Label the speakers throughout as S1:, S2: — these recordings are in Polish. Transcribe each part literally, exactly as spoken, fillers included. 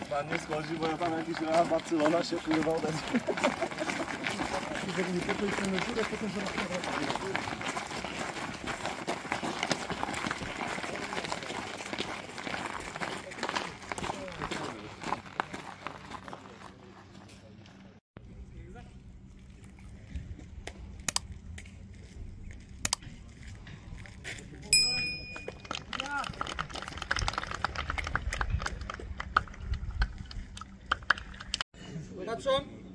S1: Pan nie schodzi, bo ja tam jakiś raz Barcelona się kurwa odezwał.
S2: Patrzą.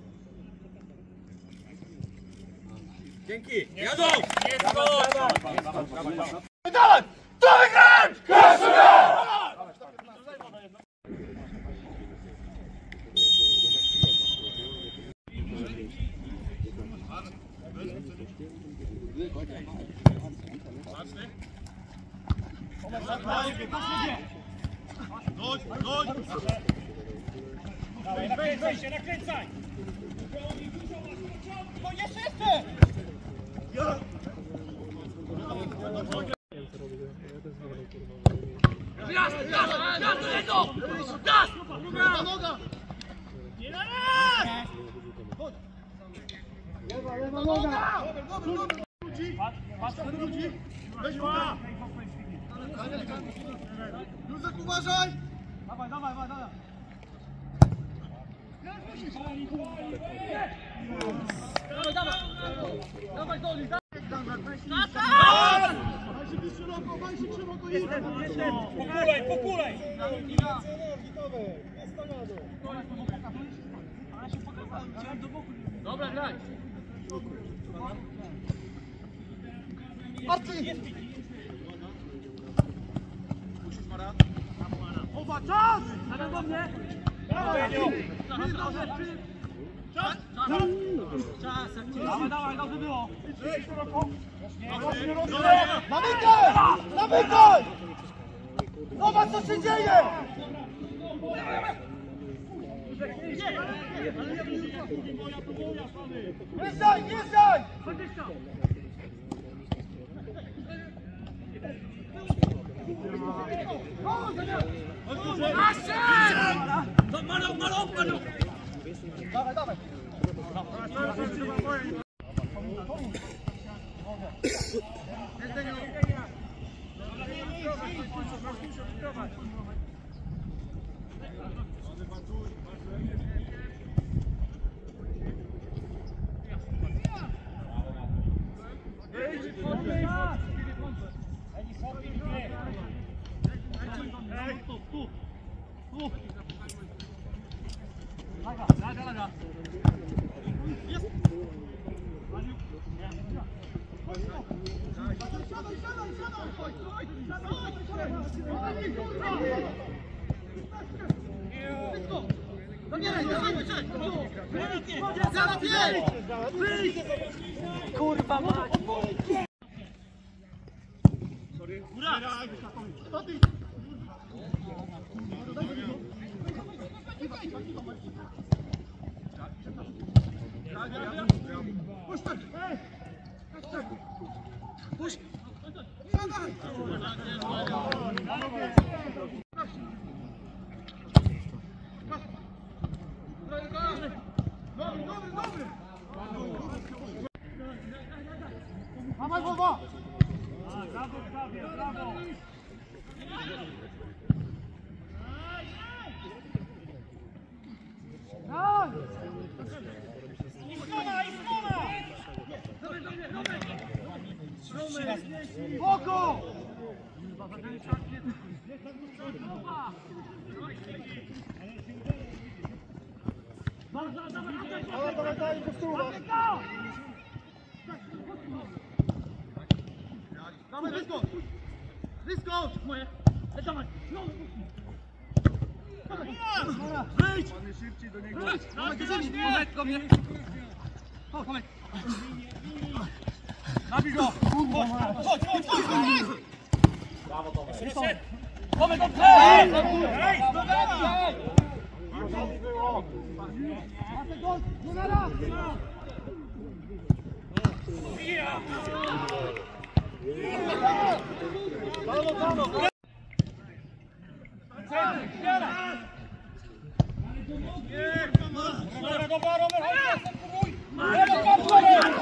S2: Dzięki. Jadą! Jest go!
S1: Dawaj! To wygrać! Kaszuga!
S3: Chodź, chodź! Wejdź, wejdź się, nakręcaj! No jeszcze, jeszcze!
S2: Gaz, gaz, gaz do niego! Gaz!
S3: Noga, noga! Nie na raz! Chodź! Lewa, lewa noga! Dobry, dobry! Ludzi! Patrz na ludzi! Weź ją! Józek, uważaj! Dawaj, dawaj, dawaj, dawaj! Dawaj, dawaj! Dawaj, Doli! Daj się być szeroko, daj się szeroko i...
S2: Pokulej, pokulej! Dobra, graj!
S3: Marcin! Oba, czas!
S2: Zaraz do mnie!
S3: Czas!
S2: Czas! Dawaj, dawaj, dobrze było!
S3: Zamykaj! Zamykaj! Zobacz, co się dzieje! Jeżdżaj, jeżdżaj!
S2: Malą, malą, malą!
S3: Dawaj, dawaj!
S2: Kurwa mać!
S3: Puść! Dobry, dobry, dobry! Dawaj, Wowa!
S2: Brawo, brawo, brawo!
S3: Oko! Dawaj, dawaj, daj, do tyłu! Dawaj, wyskocz! Wyskocz! Moje! Dawaj! Wyjdź! Szybciej do niego!
S2: Dawaj, do ziemi! Lekko mnie! O, chodź! Nabij go! Chodź, chodź, chodź, chodź! Brawo, Tomek! Tomek, dobrze! Ej! Ej!
S3: No na raz! Brawo, brawo!
S2: Dobra, dobra, Robert, chodź, spróbuj! Lewo, kontrolę!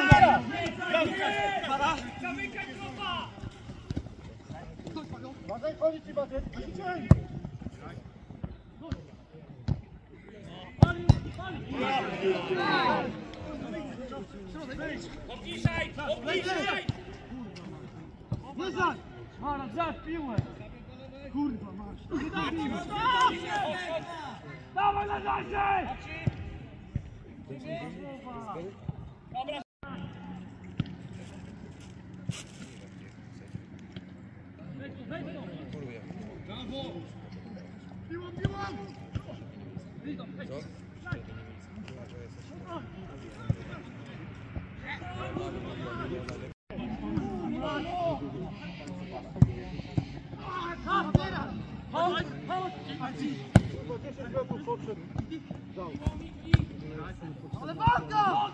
S2: Zamykaj tropa!
S3: Uważaj, chodzi ci batet.
S2: Obniżaj! Obniżaj!
S3: Wyzaj! Mara, za piłę! Kurwa, masz!
S2: Dawaj na razie! Dobra.
S3: Brawo! Piłą, piłą! Ale walka!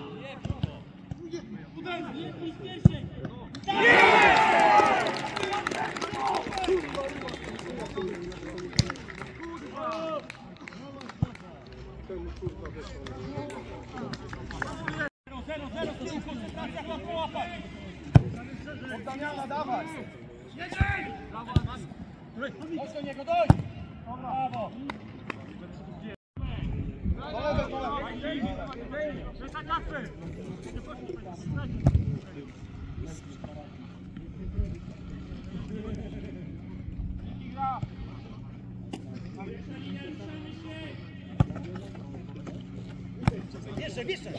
S2: Zero, zero, to jest koncentracja, łatwo łapać!
S3: Od Damiana, dawaj!
S2: Jedziej! Chodź do niego, dojdź! Brawo! Jeszcze, jeszcze!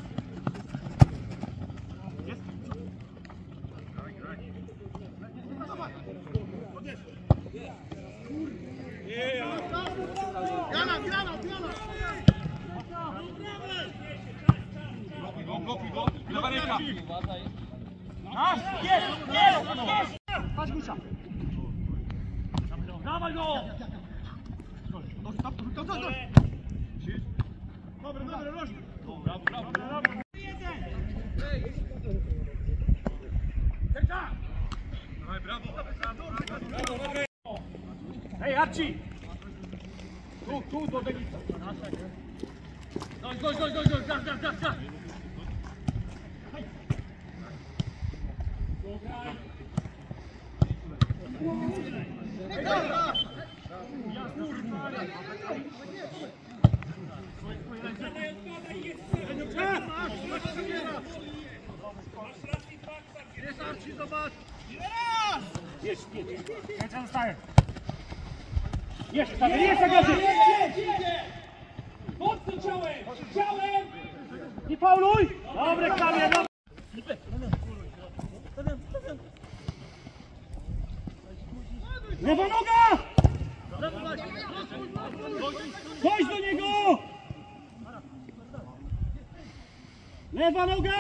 S3: Jana, Jana, Jana!
S2: Blokuj go! Lewa ręka! Masz! Jest! Jest! Jest!
S3: Patrz Gusia!
S2: Dawaj go!
S3: Dobry, dobry, rożny!
S2: Brawo, brawo, brawo! Dawaj, brawo! Brawo, dobre! Hej, Arci! Tu, tu, do Denisa! Dojdź, dojdź, dojdź, dojdź, dojdź, gaz, gaz, gaz, gaz!
S3: Jest Arci, zobacz!
S2: Jest, jest, jest, zostaje! Jeszcze, stawię, jeszcze, gazy! Mocno ciałem! Ciałem! Nie fauluj! Dobre, Kamil, dobre! Lewa noga! Chodź do niego! Lewa noga!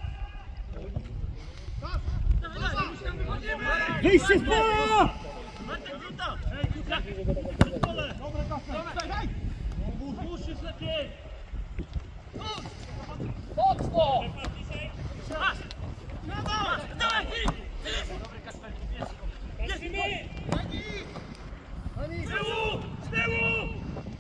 S2: Wyjście z pola! Musisz lepiej! Mocno! Jest mi! Z tyłu! Z tyłu!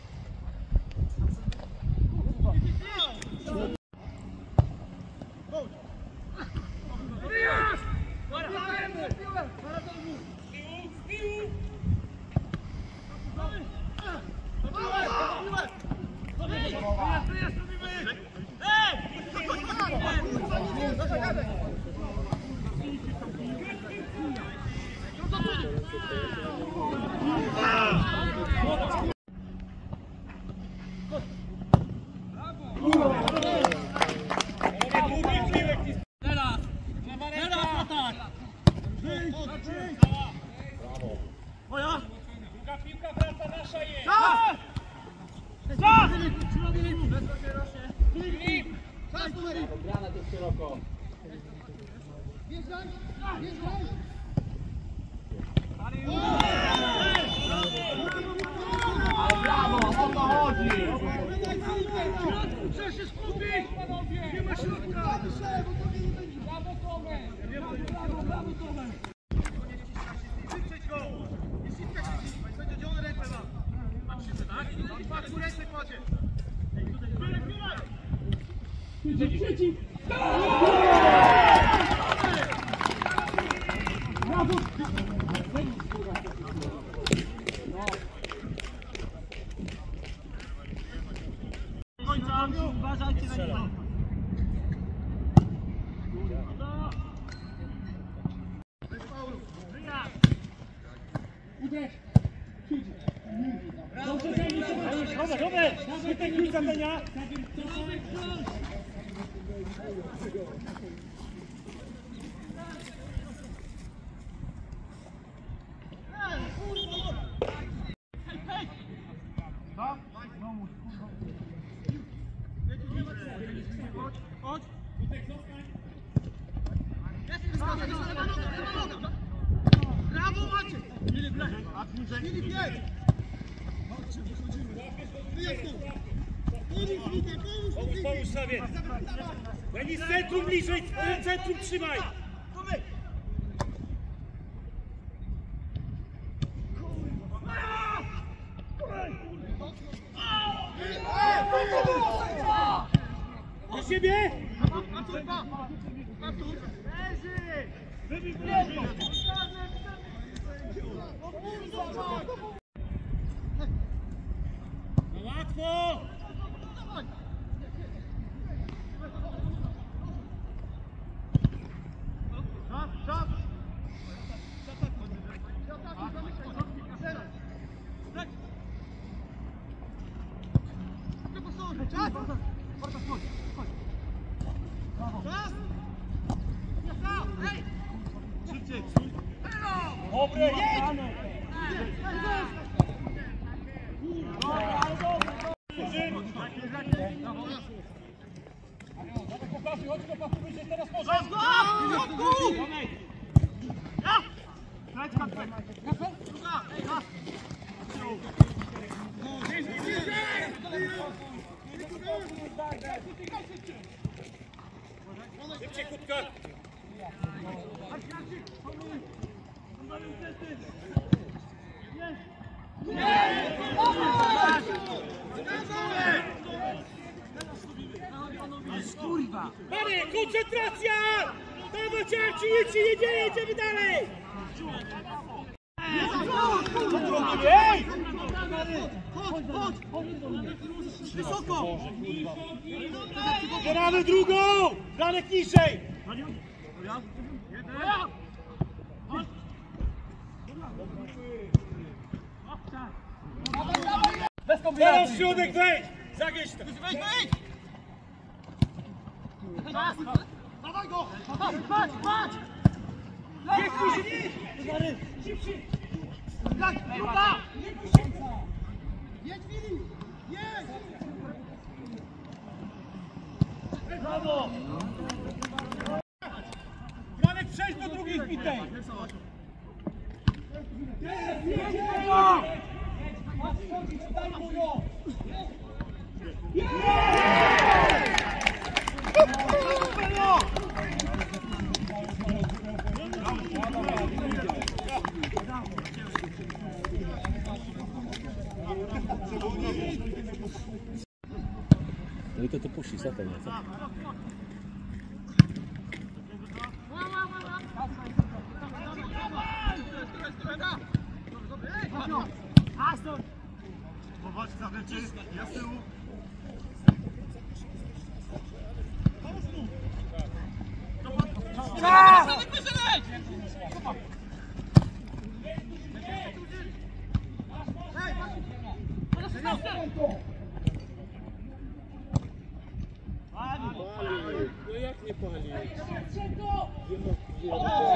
S2: Moja! Druga piłka wraca, nasza jest!
S3: Tak!
S2: Za!
S3: Filip! Czas numery! Grana to szeroko. Wjeżdżaj! Wjeżdżaj!
S2: Ale brawo, o to chodzi!
S3: Trzeba się skupić! Nie ma środka! Brawo Tomek! Brawo, brawo Tomek! Nie ściskać go! Nie ściskać się! Będzie dzielone ręce nam! Patrzycie, tak?
S2: Uważajcie na niego. Robert, Robert! Świetnie kilka dnia!
S3: Brawo Maciek! Filip, jedź!
S2: Pomóż, pomóż sobie! Denis, centrum bliżej! Centrum trzymaj! Do siebie! Wybij w lewo! No łatwo! Dobre, jedź! Chodź do papu, wyjdzie teraz może! Szybciej, kubka! Kurwa! Panie, koncentracja! Dawać Arci, nic się nie dzieje, jedziemy dalej! Ej!
S3: Chodź, chodź! Wysoko!
S2: Zbieramy drugą! Franek niżej!
S3: Bez
S2: Teraz w środek wejdź! Zagieź to!
S3: Weź, wejdź! Dawaj go! Patrz, patrz, patrz!
S2: Nie wpuść się!
S3: Jedź, grupa! Jedź, Filip! Jedź!
S2: Brawo! Franek, przejdź do drugiej wbitej!
S1: No i to to puści, co to nie? Co?
S3: Popatrz na rzeczy, ja z tyłu.
S1: No jak nie pali?